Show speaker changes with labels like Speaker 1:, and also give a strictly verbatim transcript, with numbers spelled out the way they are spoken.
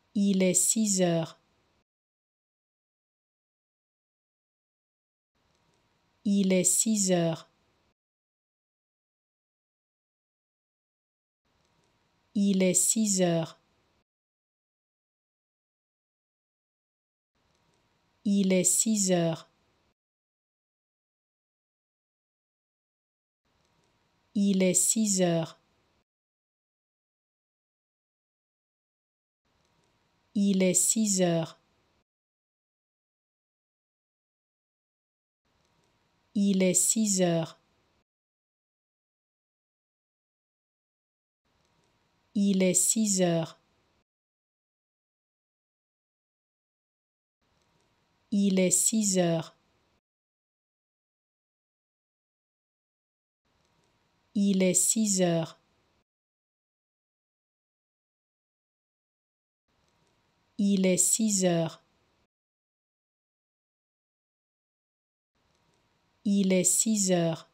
Speaker 1: Il est six heures. Il est six heures. Il est six heures. Il est six heures. Il est six heures. Il est six heures. Il est six heures. Il est six heures. Il est six heures. Il est six heures. Il est six heures. Il est six heures.